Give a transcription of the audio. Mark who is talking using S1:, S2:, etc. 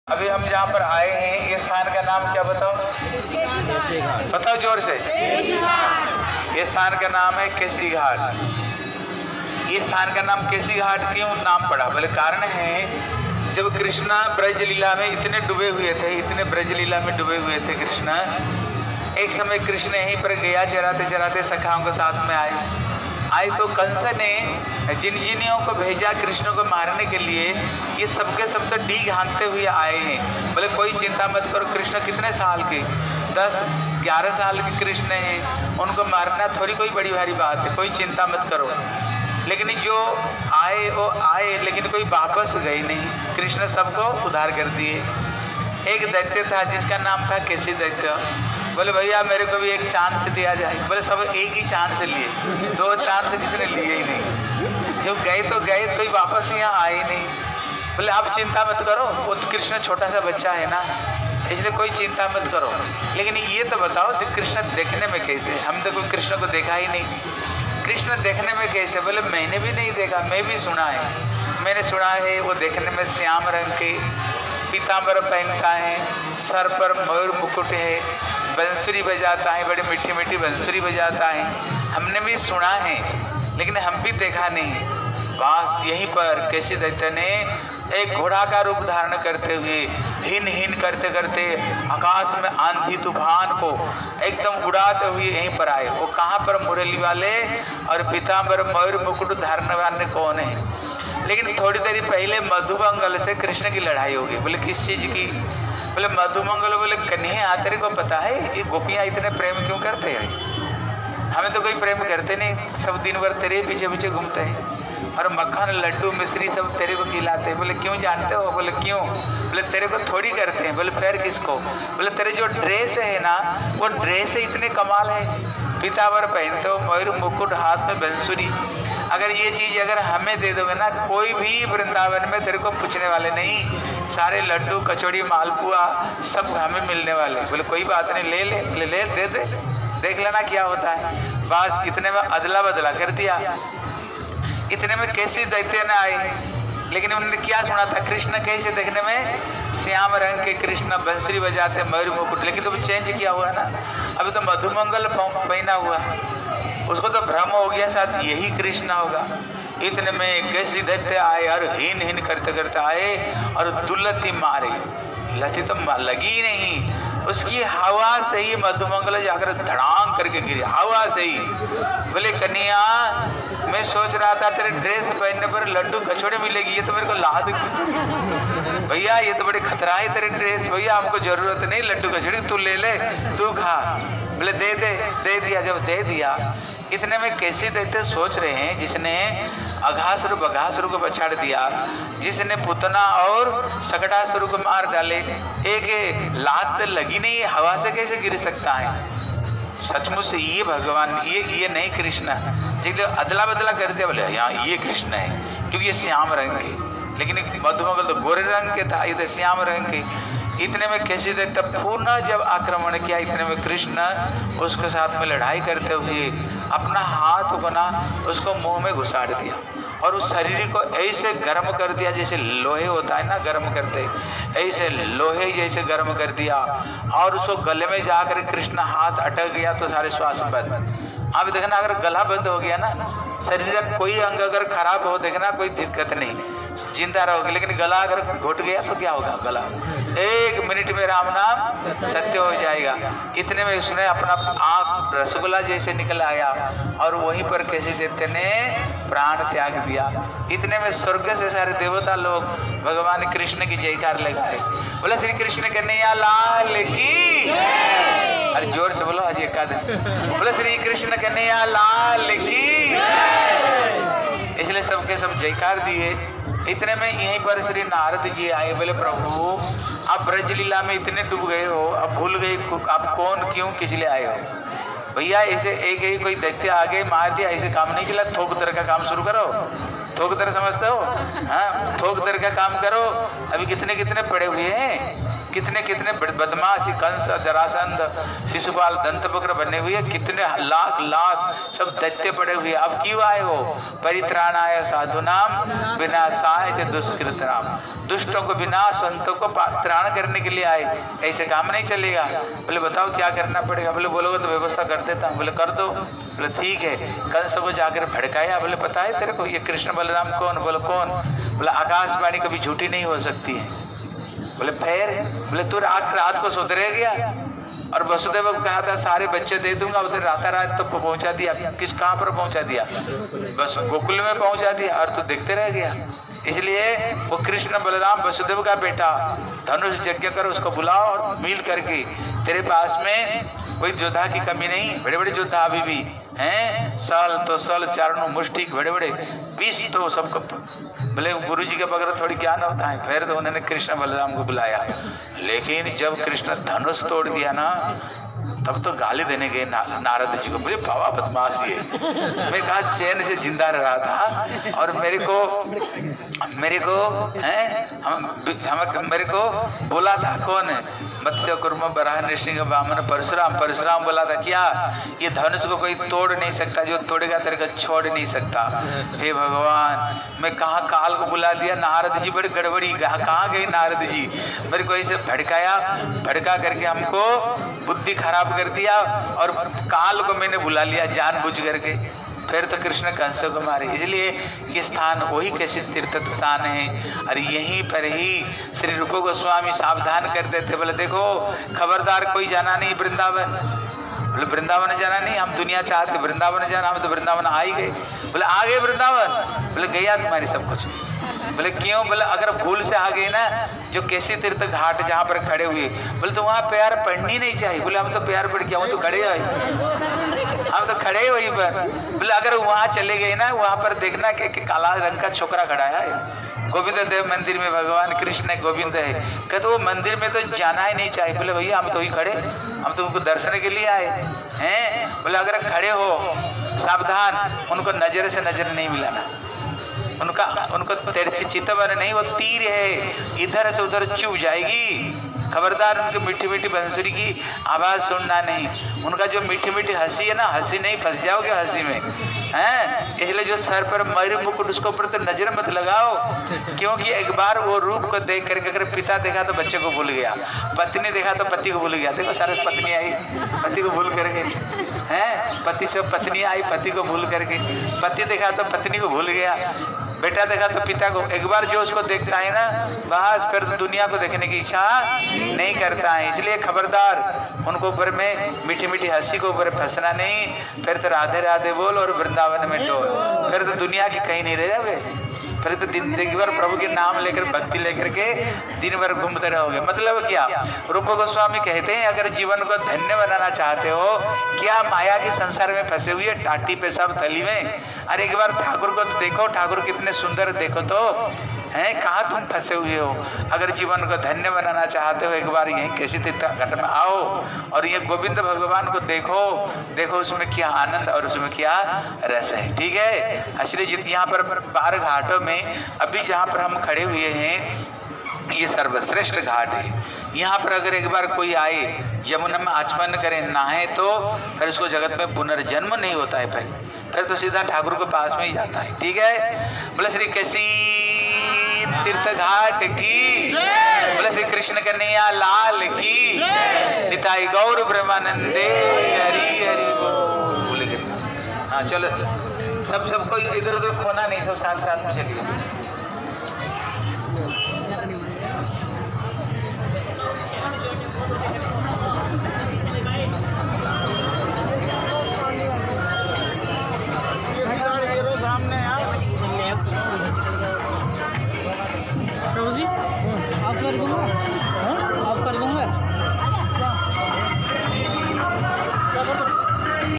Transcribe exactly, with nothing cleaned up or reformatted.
S1: अभी हम जहाँ पर आए हैं, ये स्थान का नाम क्या बताओ? बताओ जोर से। ये स्थान का नाम है केसी घाट। ये स्थान का नाम केसी घाट क्यों नाम पड़ा? बोले कारण है, जब कृष्णा ब्रज लीला में इतने डूबे हुए थे, इतने ब्रज लीला में डूबे हुए थे कृष्णा, एक समय कृष्ण यहीं पर गया चराते चराते सखाओं के साथ में आए आए तो कंस ने जिन जिनियों को भेजा कृष्ण को मारने के लिए, ये सबके सब तो डीग हाँकते हुए आए हैं। बोले कोई चिंता मत करो, कृष्ण कितने साल के, दस ग्यारह साल के कृष्ण हैं, उनको मारना थोड़ी कोई बड़ी भारी बात है, कोई चिंता मत करो। लेकिन जो आए वो आए, लेकिन कोई वापस गए नहीं। कृष्ण सबको उद्धार कर दिए। एक दैत्य था जिसका नाम था केसी दैत्य। बोले भैया मेरे को भी एक चांस दिया जाए। बोले सब एक ही चांस लिए, दो चांस किसी ने लिए ही नहीं। जो गए तो गए, कोई वापस यहाँ आए ही नहीं। बोले आप चिंता मत करो, वो तो कृष्ण छोटा सा बच्चा है ना, इसलिए कोई चिंता मत करो। लेकिन ये तो बताओ कृष्ण देखने में कैसे? हम तो कोई कृष्ण को देखा ही नहीं। कृष्ण देखने में कैसे? बोले मैंने भी नहीं देखा, मैं भी सुना है। मैंने सुना है वो देखने में श्याम रंग के, पीतांबर पहनता है, सर पर मयूर मुकुट है, बंसुरी बजाता है, बड़ी मीठी मीठी बंसुरी बजाता है। हमने भी सुना है, लेकिन हम भी देखा नहीं। बस यहीं पर केसी दैत्य ने एक घोड़ा का रूप धारण करते हुए हिन हिन करते करते आकाश में आंधी तूफान को एकदम उड़ाते हुए यहीं पर आए। वो कहाँ पर? मुरली वाले और पीतांबर मयूर मुकुट धारण वाले कौन है? लेकिन थोड़ी देर पहले मधुमंगल से कृष्ण की लड़ाई होगी। बोले किस चीज की? बोले मधुमंगल। बोले कन्हैया तेरे को पता है ये गोपियां इतने प्रेम क्यों करते हैं? हमें तो कोई प्रेम करते नहीं, सब दिन भर तेरे पीछे पीछे घूमते हैं और मक्खन लड्डू मिश्री सब तेरे को खिलाते हैं। बोले क्यों जानते हो? बोले क्यों? बोले तेरे को थोड़ी करते हैं। बोले फिर किसको? बोले तेरे जो ड्रेस है ना, वो ड्रेस है इतने कमाल है, पीतांबर पहनते हो, मयूर मुकुट, हाथ में बंसुरी। अगर ये चीज अगर हमें दे दोगे ना, कोई भी वृंदावन में तेरे को पूछने वाले नहीं। सारे लड्डू कचौड़ी मालपुआ सब हमें मिलने वाले। बोले कोई बात नहीं, ले ले ले ले दे दे, देख लेना क्या होता है। बस इतने में अदला बदला कर दिया। इतने में केसी दैत्य ने आए, लेकिन उन्होंने क्या सुना था? कृष्ण कैसे देखने में? श्याम रंग के कृष्ण, बंसुरी बजाते, मयूर मुकुट। लेकिन तो चेंज किया हुआ ना, अभी तो मधुमंगल पहना हुआ। उसको तो भ्रम हो गया शायद यही कृष्ण होगा। इतने में केसी दैत्य आए और हिन हिन करते करते आए और दुलती मारे। लती तो लगी ही नहीं, उसकी हवा से ही मधुमंगल जाकर धड़ांग करके गिरी, हवा से ही। बोले कन्हैया मैं सोच रहा था तेरे ड्रेस पहनने पर लड्डू कचौड़े मिलेगी, ये तो मेरे को लाद भैया, ये तो बड़े खतरा है तेरे ड्रेस। भैया हमको जरूरत नहीं लड्डू कचौड़ी, तू ले ले, तू खा। बोले दे दे दे दिया। जब दे दिया, इतने में कैसे देते सोच रहे हैं, जिसने अघासुर बघासुर को बछाड़ दिया, जिसने पुतना और सकटासुर को मार डाले, एक लात लगी नहीं, हवा से कैसे गिर सकता है? सचमुच से ये भगवान, ये ये नहीं कृष्ण। जो अदला बदला कर दिया, बोले यहाँ ये कृष्ण है क्योंकि ये श्याम रंग के, लेकिन मधुमंगल तो गोरे रंग के था, ये तो श्याम रंग के। इतने में कैसे देते पुनः जब आक्रमण किया, इतने में कृष्ण उसके साथ में लड़ाई करते हुए अपना हाथ बना उसको मुंह में घुसाड़ दिया और उस शरीर को ऐसे गर्म कर दिया जैसे लोहे होता है ना, गर्म करते, ऐसे लोहे जैसे गर्म कर दिया। और उसको गले में जाकर कृष्ण हाथ अटक गया तो सारे श्वास बंद। आप देखना अगर गला बंद हो गया ना, शरीर का कोई अंग अगर खराब हो, देखना कोई दिक्कत नहीं, जिंदा रहोगे। लेकिन गला अगर घुट गया तो क्या होगा? गला एक मिनट में राम नाम सत्य हो जाएगा। इतने में उसने अपना आँख रसगुल्ला जैसे निकल आया और वहीं पर कैसे देते ने प्राण त्याग दिया। इतने में स्वर्ग से सारे देवता लोग भगवान कृष्ण की जयकार लगाए। बोला श्री कृष्ण कन्हैया लाल की, अरे जोर से बोलो आज एकादशी। बोला श्री कृष्ण कन्हैया लाल की। इसलिए सबके सब जयकार दिए। इतने में यहीं पर श्री नारद जी आए। बोले प्रभु आप ब्रज लीला में इतने डूब गए हो, अब भूल गए आप कौन क्यों किस लिए आए हो? भैया ऐसे एक ही कोई दैत्य आगे मार दिया, ऐसे काम नहीं चला। थोक दर का काम शुरू करो। थोक दर समझते हो? हाँ, थोक दर का काम करो। अभी कितने कितने पड़े हुए हैं, कितने कितने बदमाश कंस, जरासंध, शिशुपाल, दंतवक्र बने हुए, कितने लाख लाख सब दैत्य पड़े हुए। अब क्यों आए हो? परित्राणाय साधुनाम विनाशाय च दुष्कृताम, दुष्टों को विनाश, संतों को त्राण करने के लिए आए। ऐसे काम नहीं चलेगा। बोले बताओ क्या करना पड़ेगा? बोले बोलोगे तो व्यवस्था कर देता हूँ। बोले कर दो। बोले ठीक है। कंस को जाकर भड़काया। बोले पता है तेरे को ये कृष्ण बलराम कौन? बोले कौन? बोले आकाशवाणी कभी झूठी नहीं हो सकती है। बोले फिर? बोले तू रात रात को सुधरे गया और वसुदेव को कहा था सारे बच्चे दे दूंगा, उसे राता रात तक तो पहुंचा दिया। किस कहां पर पहुंचा दिया? बस गोकुल में पहुंचा दिया और तू देखते रह गया। इसलिए वो कृष्ण बलराम वसुदेव का बेटा, धनुष यज्ञ कर उसको बुलाओ और मिल करके, तेरे पास में कोई योद्धा की कमी नहीं। बड़े बड़े योद्धा अभी भी हैं, सल तो सल, चारणों मुष्टिक, बड़े बड़े पीस तो सबको। बोले गुरु जी के बगैर थोड़ी ज्ञान होता है। फिर तो उन्होंने कृष्ण बलराम को बुलाया, लेकिन जब कृष्ण धनुष तोड़ दिया ना, तब तो गाली देने गए ना, नारद जी को। बोले बाबा बदमाश ये, मैं कहा चैन से जिंदा रहा था और मेरे को मेरे को हैं हम, हम मेरे को बोला था कौन है? मत्स्य कुर्म बराह नृसिंह वामन परशुराम। परशुराम बोला था क्या ये धनुष को कोई तोड़ नहीं सकता, जो तोड़ेगा तेरे को छोड़ नहीं सकता। हे भगवान, मैं कहाँ काल को बुला दिया। नारद जी बड़ी गड़बड़ी, कहाँ गई नारद जी? मेरे को ऐसे भड़काया, भड़का करके हमको बुद्धि खराब कर दिया और काल को मैंने बुला लिया जानबूझ करके। फिर तो कृष्ण कंस को मारे। इसलिए ये स्थान वही कैसे तीर्थ स्थान है और यहीं पर ही श्री रूप गोस्वामी सावधान करते थे। बोले देखो खबरदार, कोई जाना नहीं वृंदावन। बोले वृंदावन जाना नहीं, हम दुनिया चाहते वृंदावन जाना, हम तो वृंदावन आ ही गए। बोले आ गए वृंदावन? बोले गया तुम्हारी सब कुछ। बोले क्यों? बोले अगर भूल से आ गए ना, जो केसी तीर्थ घाट जहाँ पर खड़े हुए, बोले तो वहाँ प्यार पढ़नी नहीं चाहिए। बोले हम तो प्यार पढ़ के, हम तो खड़े हैं, हम तो खड़े ही वहीं पर। बोले अगर वहाँ चले गए ना, वहाँ पर देखना कि, कि काला रंग का छोकरा खड़ा है, गोविंद देव मंदिर में भगवान कृष्ण गोविंद है। कहते वो मंदिर में तो जाना ही नहीं चाहिए। बोले भैया हम तो ही खड़े, हम तो उनको दर्शन के लिए आए हैं। बोले अगर खड़े हो सावधान, उनको नजर से नजर नहीं मिलाना। उनका उनको तिरछी चितवन नहीं, वो तीर है, इधर से उधर चुभ जाएगी। खबरदार, उनकी मीठी मीठी बंसुरी की आवाज सुनना नहीं। उनका जो मीठी मीठी हंसी है ना, हंसी नहीं, फंस जाओगे हंसी में हैं। इसलिए जो सर पर मयूर मुकुट, उसके ऊपर तो नजर मत लगाओ, क्योंकि एक बार वो रूप को देख करके अगर पिता देखा तो बच्चे को भूल गया, पत्नी देखा तो पति को भूल गया। देखो सारे पत्नी आई पति को भूल करके हैं, पति से पत्नी आई पति को भूल करके, पति देखा तो पत्नी को भूल गया, बेटा देखा तो पिता को। एक बार जो उसको देखता है ना, बस फिर तो दुनिया को देखने की इच्छा नहीं करता है। इसलिए खबरदार, उनको ऊपर में मीठी मीठी हंसी को ऊपर फंसना नहीं। फिर तो राधे राधे बोल और वृंदावन में डोल, फिर तो दुनिया की कहीं नहीं रह जाओगे। फिर तो दिन दिन भर प्रभु के नाम लेकर, भक्ति लेकर के दिन भर घूमते रहोगे। मतलब क्या? रूप गोस्वामी कहते हैं अगर जीवन को धन्य बनाना चाहते हो, क्या माया के संसार में फंसे हुए टाटी पे सब थली में, अरे एक बार ठाकुर को तो देखो, ठाकुर कितने सुंदर देखो तो हैं, कहाँ तुम फंसे हुए हो। अगर जीवन को धन्य बनाना चाहते हो, एक बार यहीं कैसी तीर्थ घाट में आओ और ये गोविंद भगवान को देखो, देखो उसमें क्या आनंद और उसमें क्या रस है। ठीक है। इसलिए जित यहाँ पर बारह घाटों में अभी जहाँ पर हम खड़े हुए हैं, ये सर्वश्रेष्ठ घाट है। यहाँ पर अगर एक बार कोई आए, यमुना में आचमन करे, नहाए, तो फिर उसको जगत में पुनर्जन्म नहीं होता है। फिर फिर तो सीधा ठाकुर के पास में ही जाता है। ठीक है। बोले श्री कैसी तीर्थ घाट की, बोले श्री कृष्ण कन्हैया लाल की, निताई गौर ब्रह्मानंदे हरि हरि बोल। हाँ चलो, सब सबको इधर उधर खोना नहीं, सब साथ साथ में चलिए।